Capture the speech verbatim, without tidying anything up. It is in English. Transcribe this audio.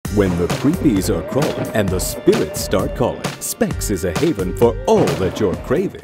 When the creepies are crawling and the spirits start calling, Specs is a haven for all that you're craving.